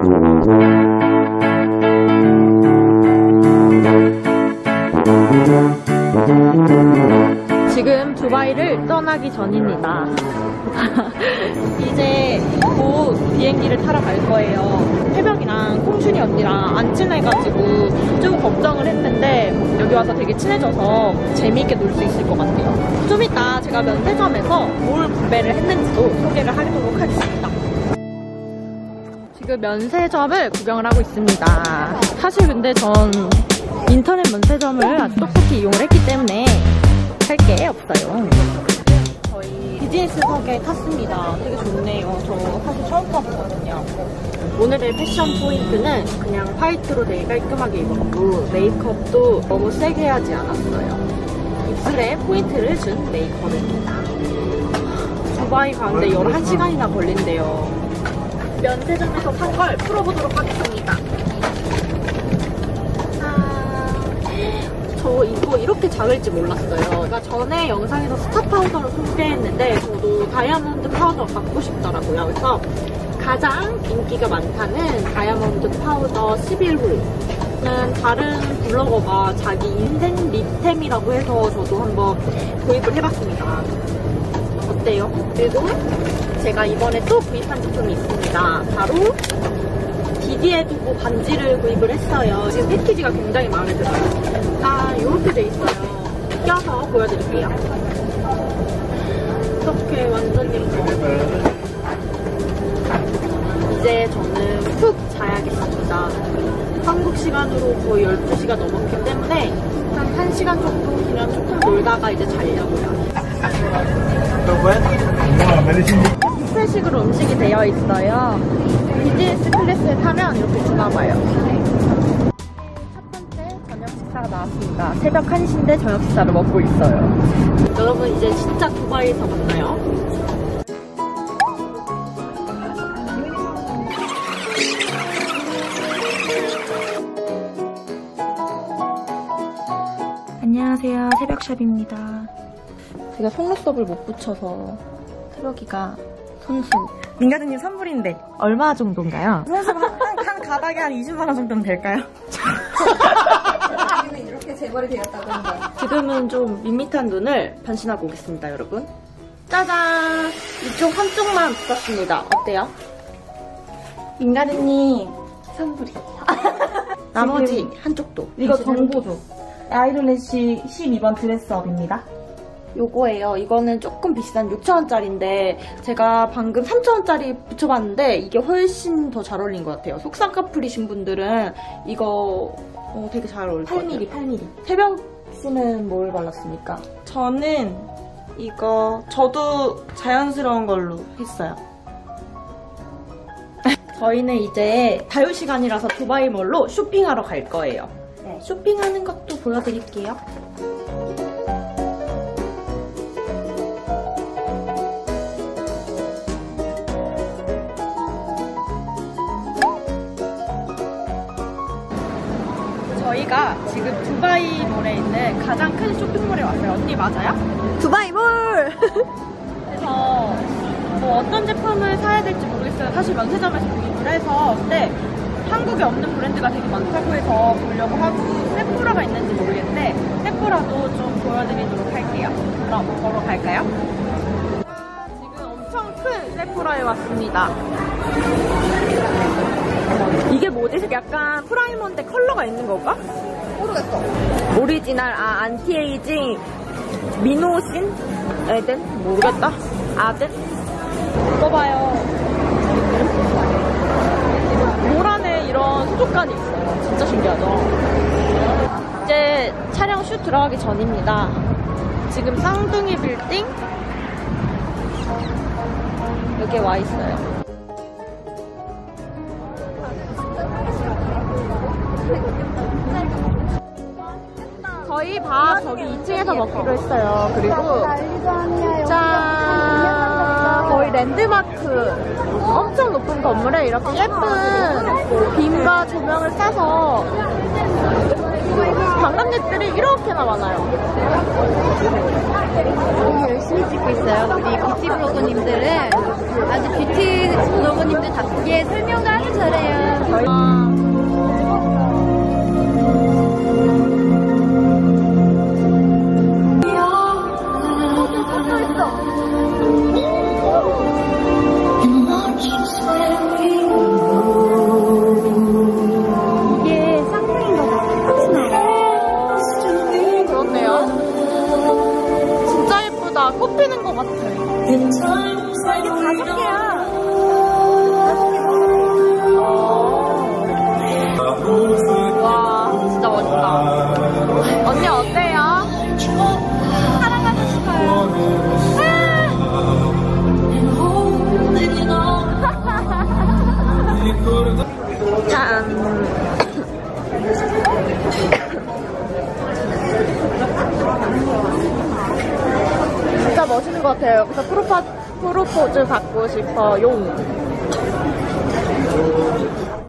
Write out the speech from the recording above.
지금 두바이를 떠나기 전입니다. 이제 곧 비행기를 타러 갈 거예요. 태벽이랑 콩순이 언니랑 안 친해가지고 좀 걱정을 했는데 여기 와서 되게 친해져서 재미있게 놀 수 있을 것 같아요. 좀 이따 제가 면세점에서 뭘 구매를 했는지도 소개를 하도록 하겠습니다. 지금 면세점을 구경을 하고 있습니다. 사실 근데 전 인터넷 면세점을 아주 똑똑히 이용을 했기 때문에 할 게 없어요. 저희 비즈니스석에 탔습니다. 되게 좋네요. 저 사실 처음 타보거든요. 오늘의 패션 포인트는 그냥 화이트로 되게 깔끔하게 입었고 메이크업도 너무 세게 하지 않았어요. 입술에 포인트를 준 메이크업입니다. 두바이 가는데 11시간이나 걸린대요. 면세점에서 산 걸 풀어보도록 하겠습니다. 저 이거 이렇게 작을지 몰랐어요. 그러니까 전에 영상에서 스타 파우더를 소개했는데 저도 다이아몬드 파우더 갖고 싶더라고요. 그래서 가장 인기가 많다는 다이아몬드 파우더 11호는 다른 블로거가 자기 인생 립템이라고 해서 저도 한번 구입을 해봤습니다. 어때요? 그리고 제가 이번에 또 구입한 제품이 있습니다. 바로 디디에 두고 반지를 구입을 했어요. 지금 패키지가 굉장히 마음에 들어요. 이렇게 돼 있어요. 껴서 보여드릴게요. 이렇게 완전 예뻐요. 이제 저는 푹 자야겠습니다. 한국 시간으로 거의 12시가 넘었기 때문에 한 1시간 정도 그냥 조금 놀다가 이제 자려고요. 스페식으로 음식이 되어 있어요. 비즈니스 클래스에 타면 이렇게 주나봐요. 식사가 나왔습니다. 새벽 1시인데 저녁 식사를 먹고 있어요. 여러분 이제 진짜 두바이에서 만나요. 안녕하세요. 새벽샵입니다. 제가 속눈썹을 못 붙여서 새벽이가 손수. 민가드님 선물인데 얼마 정도인가요? 속눈썹 한 가닥에 한 20만원 정도는 될까요? 이렇게 재벌이 되었다고 합니다. 지금은 좀 밋밋한 눈을 변신하고 오겠습니다, 여러분. 짜잔! 이쪽 한쪽만 붙였습니다. 어때요? 민가드님 선물이. 나머지 한쪽도. 이거 정보죠. 아이돌래쉬 12번 드레스업입니다. 요거예요. 이거는 조금 비싼 6,000원짜리인데 제가 방금 3,000원짜리 붙여봤는데 이게 훨씬 더 잘 어울린 것 같아요. 속상 커플이신 분들은 이거 되게 잘 어울릴 것 같아요. 8mm. 새벽 씨는 뭘 발랐습니까? 저는 이거 저도 자연스러운 걸로 했어요. 저희는 이제 자유시간이라서 두바이몰로 쇼핑하러 갈 거예요. 네, 쇼핑하는 것도 보여드릴게요. 저희가 지금 두바이몰에 있는 가장 큰 쇼핑몰에 왔어요. 언니 맞아요? 두바이몰! 그래서 뭐 어떤 제품을 사야 될지 모르겠어요. 사실 면세점에서 구입을 해서 근데 한국에 없는 브랜드가 되게 많다고 해서 보려고 하고 세포라가 있는지 모르겠는데 세포라도 좀 보여드리도록 할게요. 그럼 보러 갈까요? 지금 엄청 큰 세포라에 왔습니다. 이게 뭐지? 약간 프라이머인데 컬러가 있는 건가? 모르겠어. 오리지널, 안티에이징, 미노신? 에덴? 모르겠다. 아덴? 이거 봐요. 노란에 이런 수족관이 있어요. 진짜 신기하죠? 이제 촬영 슛 들어가기 전입니다. 지금 쌍둥이 빌딩? 여기에 와 있어요. 저희 밥 저기 2층에서 먹기로 했어요. 그리고 짠! 거의 랜드마크 엄청 높은 건물에 이렇게 예쁜 빔과 조명을 쏴서 관광객들이 이렇게나 많아요. 열심히 찍고 있어요. 우리 뷰티 블로거님들은 아주 뷰티 블로거님들 답게 설명을 아주 잘해요. 짠! 진짜 멋있는 것 같아요. 여기서 프로포즈 받고 싶어요.